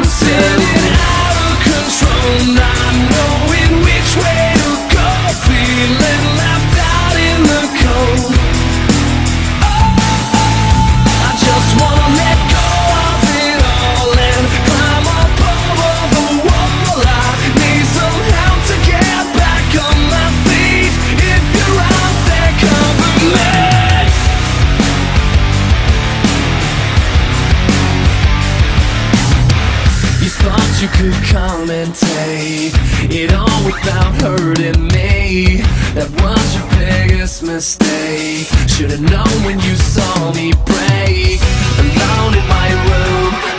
Spinning out of control, not knowing which way to go, feeling left out in the cold. I just wanna let go of it all and climb up over the wall. I need some help to get back on my feet. If you're out there, cover me. You thought you could come and take it all without hurting me. That was your biggest mistake. Should've known when you saw me break. Alone in my room,